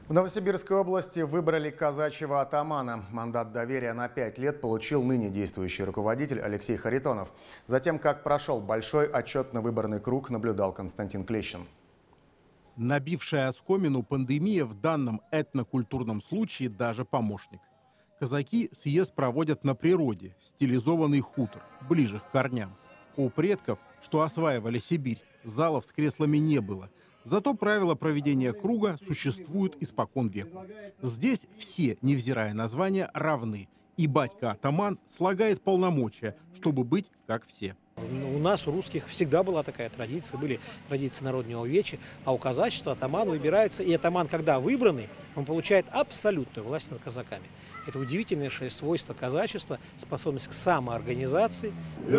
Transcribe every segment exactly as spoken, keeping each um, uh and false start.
В Новосибирской области выбрали казачьего атамана. Мандат доверия на пять лет получил ныне действующий руководитель Алексей Харитонов. Затем, как прошел большой отчетно-выборный круг, наблюдал Константин Клещин. Набившая оскомину пандемия в данном этнокультурном случае даже помощник. Казаки съезд проводят на природе, стилизованный хутор, ближе к корням. У предков, что осваивали Сибирь, залов с креслами не было. Зато правила проведения круга существуют испокон веку. Здесь все, невзирая на звание, равны. И батька-атаман слагает полномочия, чтобы быть как все. У нас, у русских, всегда была такая традиция, были традиции народного веча, а у казачества атаман выбирается, и атаман, когда выбранный, он получает абсолютную власть над казаками. Это удивительнейшее свойство казачества, способность к самоорганизации.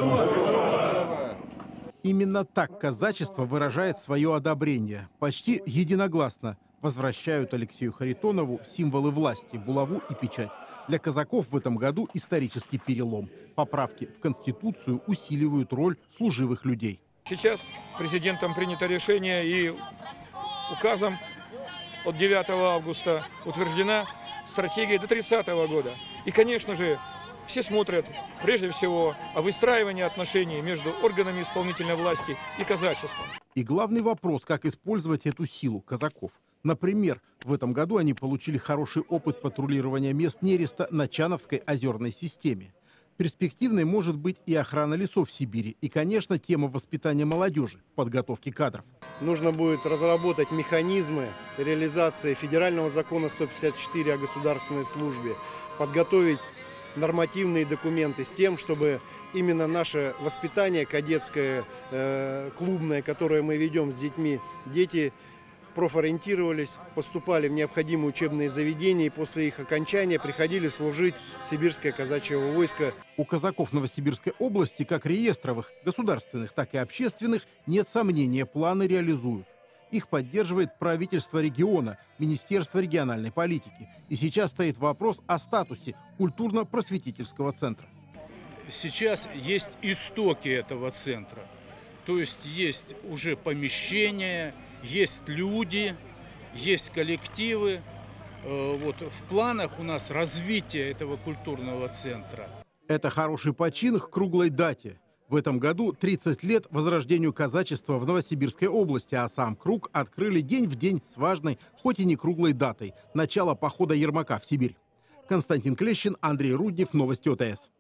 Именно так казачество выражает свое одобрение. Почти единогласно возвращают Алексею Харитонову символы власти, булаву и печать. Для казаков в этом году исторический перелом. Поправки в Конституцию усиливают роль служивых людей. Сейчас президентом принято решение и указом от девятого августа утверждена стратегия до тридцатого года. И, конечно же, все смотрят прежде всего о выстраивании отношений между органами исполнительной власти и казачеством. И главный вопрос, как использовать эту силу казаков. Например, в этом году они получили хороший опыт патрулирования мест нереста на Чановской озерной системе. Перспективной может быть и охрана лесов в Сибири, и, конечно, тема воспитания молодежи, подготовки кадров. Нужно будет разработать механизмы реализации федерального закона сто пятьдесят четыре о государственной службе, подготовить нормативные документы с тем, чтобы именно наше воспитание кадетское, э, клубное, которое мы ведем с детьми, дети профориентировались, поступали в необходимые учебные заведения и после их окончания приходили служить в Сибирское казачье войско. У казаков Новосибирской области, как реестровых, государственных, так и общественных, нет сомнения, планы реализуют. Их поддерживает правительство региона, Министерство региональной политики. И сейчас стоит вопрос о статусе культурно-просветительского центра. Сейчас есть истоки этого центра. То есть есть уже помещения, есть люди, есть коллективы. Вот в планах у нас развитие этого культурного центра. Это хороший почин к круглой дате. В этом году тридцать лет возрождению казачества в Новосибирской области, а сам круг открыли день в день с важной, хоть и не круглой датой – начало похода Ермака в Сибирь. Константин Клещин, Андрей Руднев, Новости ОТС.